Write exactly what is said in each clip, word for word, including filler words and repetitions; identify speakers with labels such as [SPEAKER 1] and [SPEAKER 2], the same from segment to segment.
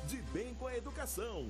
[SPEAKER 1] De bem com a educação.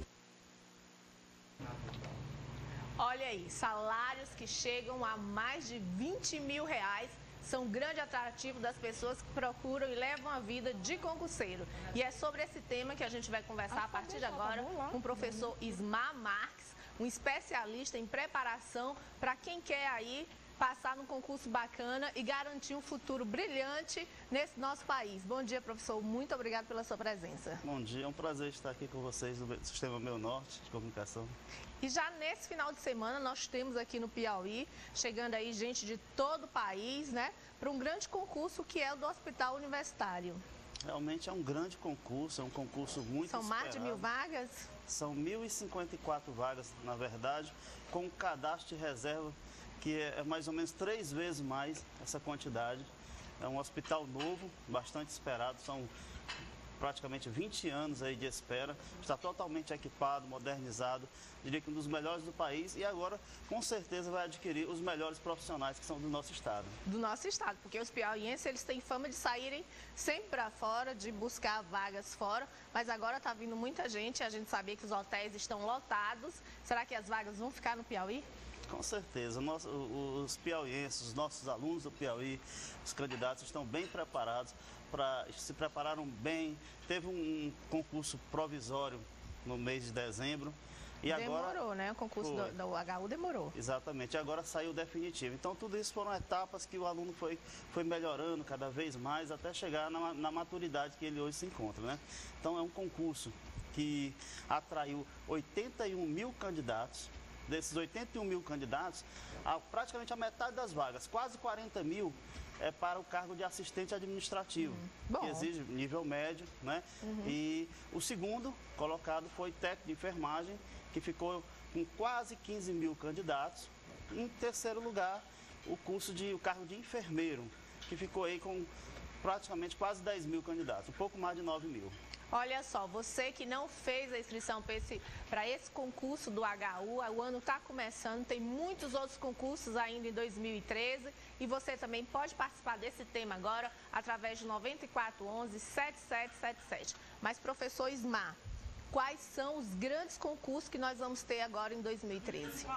[SPEAKER 2] Olha aí, salários que chegam a mais de vinte mil reais são um grande atrativo das pessoas que procuram e levam a vida de concurseiro. E é sobre esse tema que a gente vai conversar a partir de agora com o professor Ismar Marques, um especialista em preparação para quem quer aí passar num concurso bacana e garantir um futuro brilhante nesse nosso país. Bom dia, professor. Muito obrigado pela sua presença.
[SPEAKER 3] Bom dia, é um prazer estar aqui com vocês no Sistema Meu Norte de Comunicação.
[SPEAKER 2] E já nesse final de semana nós temos aqui no Piauí, chegando aí gente de todo o país, né, para um grande concurso que é o do Hospital Universitário.
[SPEAKER 3] Realmente é um grande concurso, é um concurso muito
[SPEAKER 2] São
[SPEAKER 3] esperado.
[SPEAKER 2] mais de mil vagas?
[SPEAKER 3] São mil e cinquenta e quatro vagas, na verdade, com um cadastro de reserva que é mais ou menos três vezes mais essa quantidade. É um hospital novo, bastante esperado, são praticamente vinte anos aí de espera, está totalmente equipado, modernizado, diria que um dos melhores do país e agora com certeza vai adquirir os melhores profissionais que são do nosso estado.
[SPEAKER 2] Do nosso estado, porque os piauienses eles têm fama de saírem sempre para fora, de buscar vagas fora, mas agora está vindo muita gente, a gente sabia que os hotéis estão lotados, será que as vagas vão ficar no Piauí?
[SPEAKER 3] Com certeza, Nós, os piauienses, os nossos alunos do Piauí, os candidatos estão bem preparados, pra, se prepararam bem. Teve um concurso provisório no mês de dezembro. E
[SPEAKER 2] demorou,
[SPEAKER 3] agora,
[SPEAKER 2] né? O concurso do, do H U demorou.
[SPEAKER 3] Exatamente, agora saiu definitivo. Então tudo isso foram etapas que o aluno foi, foi melhorando cada vez mais até chegar na, na maturidade que ele hoje se encontra, né? Então é um concurso que atraiu oitenta e um mil candidatos. Desses oitenta e um mil candidatos, a, praticamente a metade das vagas, quase quarenta mil, é para o cargo de assistente administrativo,
[SPEAKER 2] uhum.
[SPEAKER 3] que exige nível médio, né? Uhum. E o segundo colocado foi técnico de enfermagem, que ficou com quase quinze mil candidatos. Em terceiro lugar, o curso de o cargo de enfermeiro, que ficou aí com praticamente quase dez mil candidatos, um pouco mais de nove mil.
[SPEAKER 2] Olha só, você que não fez a inscrição para esse, para esse concurso do H U, o ano está começando, tem muitos outros concursos ainda em dois mil e treze e você também pode participar desse tema agora através de nove quatro um um, sete sete sete sete. Mas, professor Ismar, quais são os grandes concursos que nós vamos ter agora em dois mil e treze?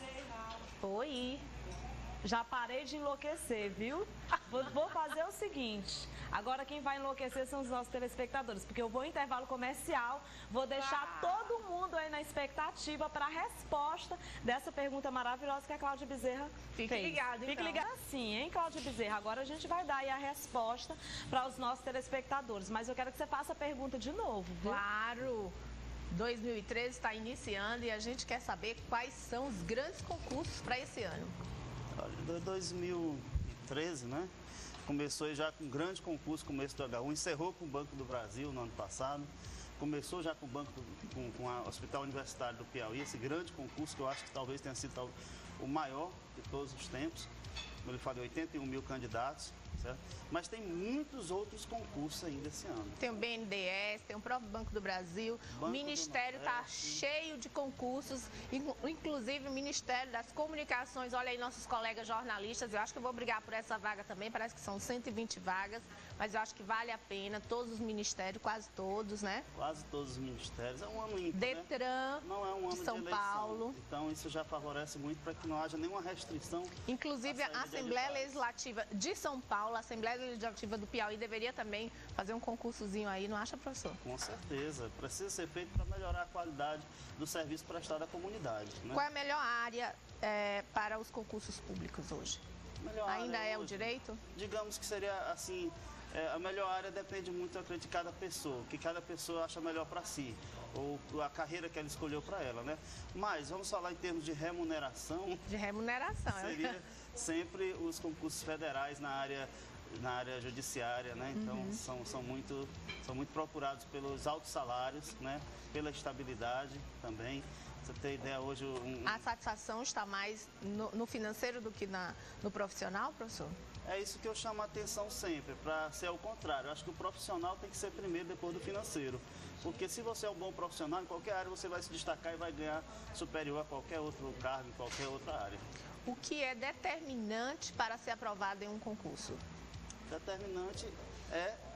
[SPEAKER 2] Oi.
[SPEAKER 4] Já parei de enlouquecer, viu? Vou fazer o seguinte, agora quem vai enlouquecer são os nossos telespectadores, porque eu vou em intervalo comercial, vou deixar todo mundo aí na expectativa para a resposta dessa pergunta maravilhosa que a Cláudia Bezerra
[SPEAKER 2] Fique
[SPEAKER 4] fez.
[SPEAKER 2] ligado, então.
[SPEAKER 4] Fique ligado sim, hein, Cláudia Bezerra? Agora a gente vai dar aí a resposta para os nossos telespectadores, mas eu quero que você faça a pergunta de novo, viu?
[SPEAKER 2] Claro! dois mil e treze está iniciando e a gente quer saber quais são os grandes concursos para esse ano.
[SPEAKER 3] dois mil e treze, né? Começou já com um grande concurso, começo do H U, encerrou com o Banco do Brasil no ano passado, começou já com o Banco do, com, com a Hospital Universitário do Piauí, esse grande concurso que eu acho que talvez tenha sido o maior de todos os tempos. Como ele falou, oitenta e um mil candidatos, certo? Mas tem muitos outros concursos ainda esse ano.
[SPEAKER 2] Tem o B N D E S, tem o próprio Banco do Brasil, Banco o Ministério está cheio de concursos, inclusive o Ministério das Comunicações. Olha aí nossos colegas jornalistas, eu acho que eu vou brigar por essa vaga também, parece que são cento e vinte vagas, mas eu acho que vale a pena, todos os ministérios, quase todos, né?
[SPEAKER 3] Quase todos os ministérios, é um ano ímpar,
[SPEAKER 2] Detran,
[SPEAKER 3] né? Não é um ano
[SPEAKER 2] de São
[SPEAKER 3] de
[SPEAKER 2] Paulo.
[SPEAKER 3] Então isso já favorece muito para que não haja nenhuma restrição.
[SPEAKER 2] Inclusive a Assembleia Legislativa de São Paulo, a Assembleia Legislativa do Piauí deveria também fazer um concursozinho aí, não acha, professor?
[SPEAKER 3] Com certeza, precisa ser feito para melhorar a qualidade do serviço prestado à comunidade, né?
[SPEAKER 2] Qual é a melhor área é, para os concursos públicos hoje?
[SPEAKER 3] Melhor
[SPEAKER 2] Ainda é
[SPEAKER 3] hoje,
[SPEAKER 2] o direito?
[SPEAKER 3] Digamos que seria assim, é, a melhor área depende muito, eu acredito, de cada pessoa, o que cada pessoa acha melhor para si, ou a carreira que ela escolheu para ela, né? Mas vamos falar em termos de remuneração.
[SPEAKER 2] De remuneração.
[SPEAKER 3] Seria sempre os concursos federais na área na área judiciária, né? Então uhum. são, são, muito, são muito procurados pelos altos salários, né? Pela estabilidade também. Você tem ideia hoje... Um...
[SPEAKER 2] A satisfação está mais no, no financeiro do que na, no profissional, professor?
[SPEAKER 3] É isso que eu chamo a atenção sempre, para ser ao contrário. Eu acho que o profissional tem que ser primeiro depois do financeiro. Porque se você é um bom profissional, em qualquer área você vai se destacar e vai ganhar superior a qualquer outro cargo, em qualquer outra área.
[SPEAKER 2] O que é determinante para ser aprovado em um concurso?
[SPEAKER 3] Determinante é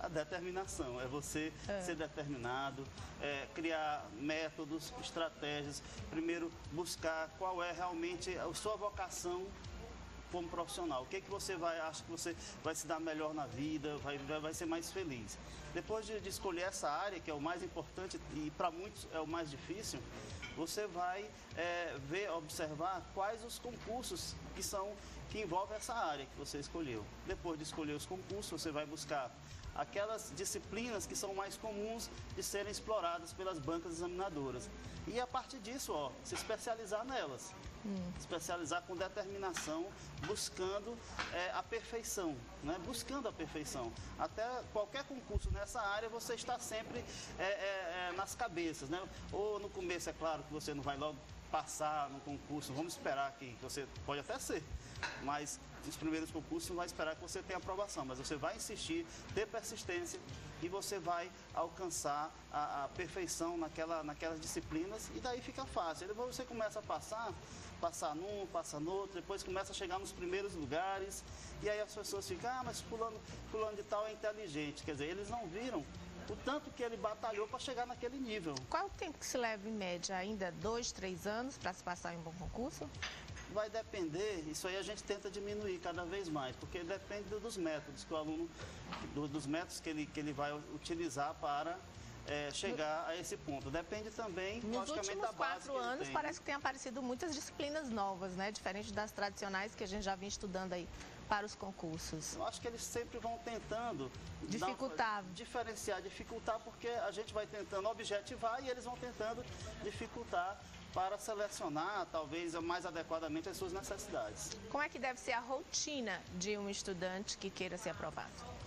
[SPEAKER 3] A determinação, é você é. ser determinado, é, criar métodos, estratégias. Primeiro, buscar qual é realmente a sua vocação como profissional. O que, é que você vai, acha que você vai se dar melhor na vida, vai, vai ser mais feliz. Depois de, de escolher essa área, que é o mais importante e para muitos é o mais difícil, você vai é, ver, observar quais os concursos que são, que envolvem essa área que você escolheu. Depois de escolher os concursos, você vai buscar aquelas disciplinas que são mais comuns de serem exploradas pelas bancas examinadoras. E a partir disso, ó, se especializar nelas. Hum. Especializar com determinação, buscando é, a perfeição, né? Buscando a perfeição. Até qualquer concurso nessa área, você está sempre é, é, é, nas cabeças, né? Ou no começo, é claro que você não vai logo passar no concurso, vamos esperar que você pode até ser, mas nos primeiros concursos não vai esperar que você tenha aprovação, mas você vai insistir, ter persistência e você vai alcançar a, a perfeição naquela, naquelas disciplinas e daí fica fácil. Depois você começa a passar, passar num, passa no outro, depois começa a chegar nos primeiros lugares e aí as pessoas ficam, ah, mas fulano, fulano de tal é inteligente. Quer dizer, eles não viram o tanto que ele batalhou para chegar naquele nível.
[SPEAKER 2] Qual o tempo que se leva em média? Ainda dois, três anos para se passar em um bom concurso?
[SPEAKER 3] Vai depender, isso aí a gente tenta diminuir cada vez mais, porque depende dos métodos que o aluno, do, dos métodos que ele, que ele vai utilizar para é, chegar a esse ponto. Depende também,
[SPEAKER 2] nos
[SPEAKER 3] logicamente,
[SPEAKER 2] últimos
[SPEAKER 3] da base
[SPEAKER 2] quatro anos
[SPEAKER 3] tem.
[SPEAKER 2] Parece que tem aparecido muitas disciplinas novas, né? Diferente das tradicionais que a gente já vinha estudando aí para os concursos.
[SPEAKER 3] Eu acho que eles sempre vão tentando
[SPEAKER 2] dificultar,
[SPEAKER 3] dar, diferenciar, dificultar, porque a gente vai tentando objetivar e eles vão tentando dificultar para selecionar, talvez, mais adequadamente as suas necessidades.
[SPEAKER 2] Como é que deve ser a rotina de um estudante que queira ser aprovado?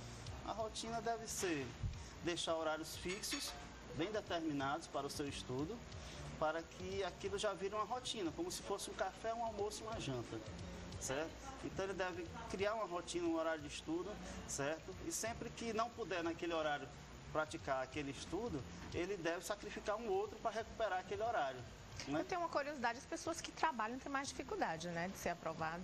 [SPEAKER 3] A rotina deve ser deixar horários fixos, bem determinados para o seu estudo, para que aquilo já vire uma rotina, como se fosse um café, um almoço e uma janta, certo? Então ele deve criar uma rotina, um horário de estudo, certo? E sempre que não puder naquele horário praticar aquele estudo, ele deve sacrificar um outro para recuperar aquele horário. Né?
[SPEAKER 2] Eu tenho uma curiosidade, as pessoas que trabalham têm mais dificuldade, né, de ser aprovado.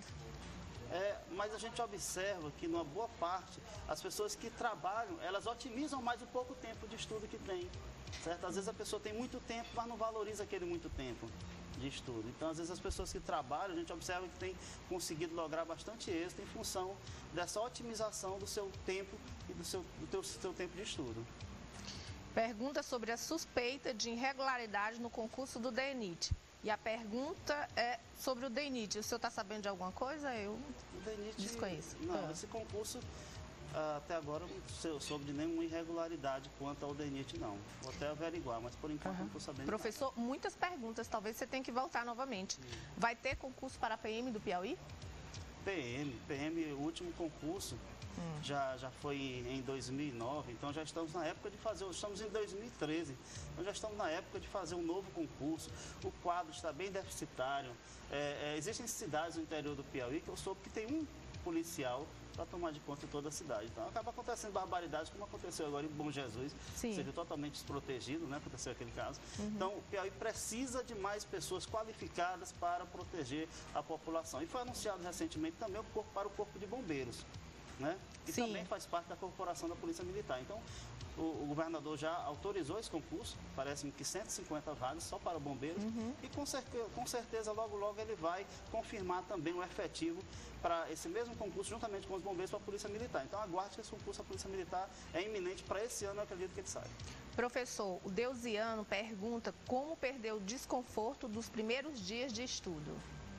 [SPEAKER 3] É, mas a gente observa que, numa boa parte, as pessoas que trabalham, elas otimizam mais o pouco tempo de estudo que tem, certo? Às vezes a pessoa tem muito tempo, mas não valoriza aquele muito tempo de estudo. Então, às vezes as pessoas que trabalham, a gente observa que tem conseguido lograr bastante êxito em função dessa otimização do seu tempo e do seu, do teu, seu tempo de estudo.
[SPEAKER 2] Pergunta sobre a suspeita de irregularidade no concurso do D E N I T. E a pergunta é sobre o D E N I T. O senhor está sabendo de alguma coisa? Eu
[SPEAKER 3] o D E N I T,
[SPEAKER 2] desconheço.
[SPEAKER 3] Não,
[SPEAKER 2] ah.
[SPEAKER 3] esse concurso, até agora, não soube de nenhuma irregularidade quanto ao D E N I T, não. Vou até averiguar, mas por enquanto uhum. não estou sabendo.
[SPEAKER 2] Professor, nada. Muitas perguntas, talvez você tenha que voltar novamente. Sim. Vai ter concurso para a P M do Piauí?
[SPEAKER 3] P M, P M, o último concurso hum. já, já foi em dois mil e nove, então já estamos na época de fazer, estamos em dois mil e treze, então já estamos na época de fazer um novo concurso, o quadro está bem deficitário, é, é, existem cidades no interior do Piauí que eu soube que tem um policial para tomar de conta de toda a cidade. Então acaba acontecendo barbaridades, como aconteceu agora em Bom Jesus,
[SPEAKER 2] Sim.
[SPEAKER 3] você viu totalmente desprotegido, né? Aconteceu aquele caso. Uhum. Então o Piauí precisa de mais pessoas qualificadas para proteger a população. E foi anunciado recentemente também o corpo, para o Corpo de Bombeiros, né? Que
[SPEAKER 2] Sim.
[SPEAKER 3] também faz parte da corporação da Polícia Militar. Então o, o governador já autorizou esse concurso, parece-me que cento e cinquenta vagas só para bombeiros, uhum. e com, cer com certeza logo logo ele vai confirmar também um efetivo para esse mesmo concurso juntamente com os bombeiros para a Polícia Militar. Então aguarde que esse concurso da Polícia Militar é iminente para esse ano, eu acredito que ele sai.
[SPEAKER 2] Professor, o Deusiano pergunta como perder o desconforto dos primeiros dias de estudo.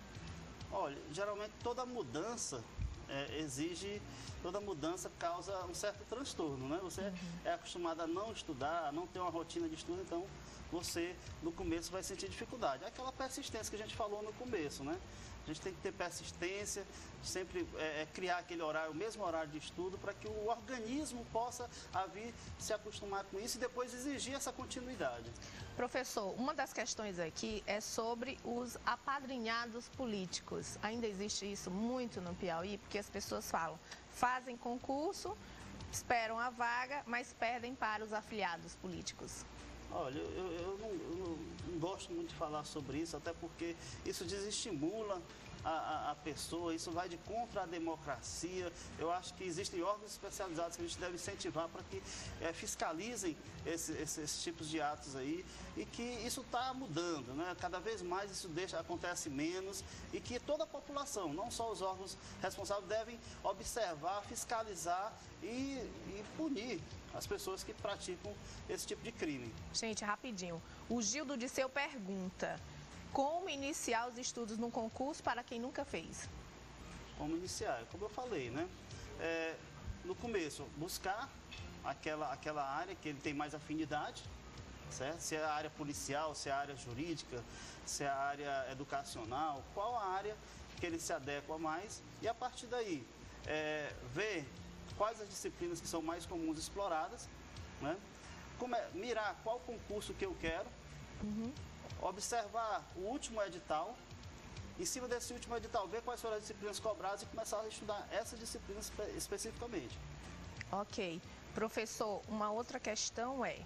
[SPEAKER 3] Olha, geralmente toda mudança é, exige, toda mudança causa um certo transtorno, né? Você uhum. é acostumado a não estudar, a não ter uma rotina de estudo, então você no começo vai sentir dificuldade. É aquela persistência que a gente falou no começo, né? A gente tem que ter persistência, sempre é, é, criar aquele horário, o mesmo horário de estudo, para que o organismo possa a vir se acostumar com isso e depois exigir essa continuidade.
[SPEAKER 2] Professor, uma das questões aqui é sobre os apadrinhados políticos. Ainda existe isso muito no Piauí, porque as pessoas falam, fazem concurso, esperam a vaga, mas perdem para os afiliados políticos.
[SPEAKER 3] Olha, eu, eu, não, eu não gosto muito de falar sobre isso, até porque isso desestimula a, a, a pessoa, isso vai de contra a democracia. Eu acho que existem órgãos especializados que a gente deve incentivar para que é, fiscalizem esse, esse, esses tipos de atos aí e que isso está mudando, né? Cada vez mais isso deixa, acontece menos e que toda a população, não só os órgãos responsáveis, devem observar, fiscalizar e, e punir as pessoas que praticam esse tipo de crime.
[SPEAKER 2] Gente, rapidinho. O Gildo Disseu pergunta: como iniciar os estudos no concurso para quem nunca fez?
[SPEAKER 3] Como iniciar? Como eu falei, né? É, no começo, buscar aquela, aquela área que ele tem mais afinidade, certo? Se é a área policial, se é a área jurídica, se é a área educacional, qual a área que ele se adequa mais e a partir daí é, ver quais as disciplinas que são mais comuns exploradas, né? Como é, mirar qual concurso que eu quero, uhum. Observar o último edital, em cima desse último edital, ver quais foram as disciplinas cobradas e começar a estudar essas disciplinas espe especificamente.
[SPEAKER 2] Ok. Professor, uma outra questão é,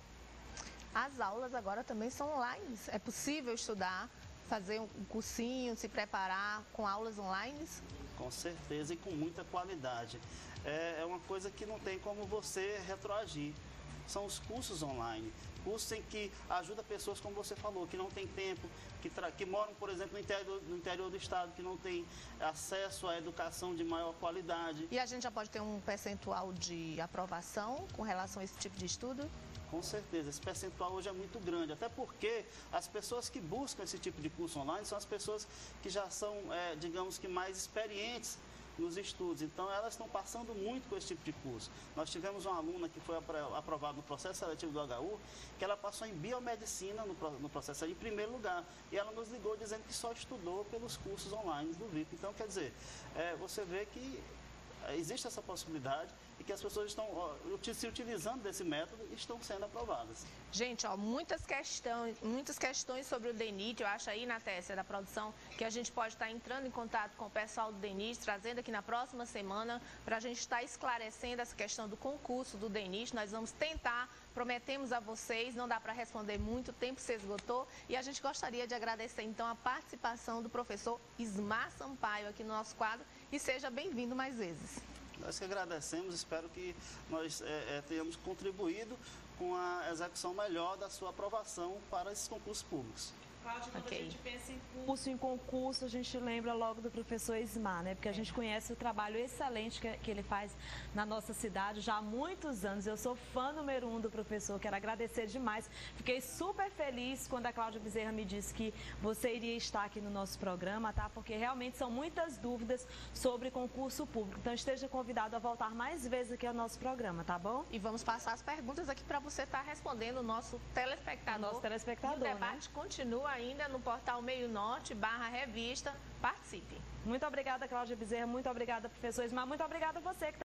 [SPEAKER 2] as aulas agora também são online. É possível estudar, fazer um cursinho, se preparar com aulas online?
[SPEAKER 3] Com certeza e com muita qualidade. É uma coisa que não tem como você retroagir. São os cursos online. Cursos em que ajuda pessoas, como você falou, que não tem tempo, que, que moram, por exemplo, no interior, no interior do estado, que não tem acesso à educação de maior qualidade.
[SPEAKER 2] E a gente já pode ter um percentual de aprovação com relação a esse tipo de estudo?
[SPEAKER 3] Com certeza, esse percentual hoje é muito grande, até porque as pessoas que buscam esse tipo de curso online são as pessoas que já são, é, digamos que, mais experientes nos estudos, então elas estão passando muito com esse tipo de curso. Nós tivemos uma aluna que foi aprovada no processo seletivo do H U, que ela passou em biomedicina no, no processo em primeiro lugar, e ela nos ligou dizendo que só estudou pelos cursos online do V I P. Então, quer dizer, é, você vê que existe essa possibilidade e que as pessoas estão ó, se utilizando desse método e estão sendo aprovadas.
[SPEAKER 2] Gente, ó, muitas questões, muitas questões sobre o D E N I T, eu acho aí na Tessia da produção que a gente pode estar entrando em contato com o pessoal do D E N I T, trazendo aqui na próxima semana para a gente estar esclarecendo essa questão do concurso do D E N I T. Nós vamos tentar, prometemos a vocês, não dá para responder muito, o tempo se esgotou e a gente gostaria de agradecer então a participação do professor Ismar Sampaio aqui no nosso quadro e seja bem-vindo mais vezes.
[SPEAKER 3] Nós que agradecemos, espero que nós é, é, tenhamos contribuído com a execução melhor da sua aprovação para esses concursos públicos.
[SPEAKER 4] Cláudia, quando okay. a gente pensa em curso, em concurso, a gente lembra logo do professor Ismar, né? Porque a gente conhece o trabalho excelente que, que ele faz na nossa cidade já há muitos anos. Eu sou fã número um do professor, quero agradecer demais. Fiquei super feliz quando a Cláudia Bezerra me disse que você iria estar aqui no nosso programa, tá? Porque realmente são muitas dúvidas sobre concurso público. Então esteja convidado a voltar mais vezes aqui ao nosso programa, tá bom?
[SPEAKER 2] E vamos passar as perguntas aqui para você estar respondendo o nosso telespectador.
[SPEAKER 4] O nosso telespectador,
[SPEAKER 2] e o debate
[SPEAKER 4] né?
[SPEAKER 2] continua ainda no portal Meio Norte, barra revista. Participe.
[SPEAKER 4] Muito obrigada, Cláudia Bezerra. Muito obrigada, professor Ismar. Muito obrigada a você que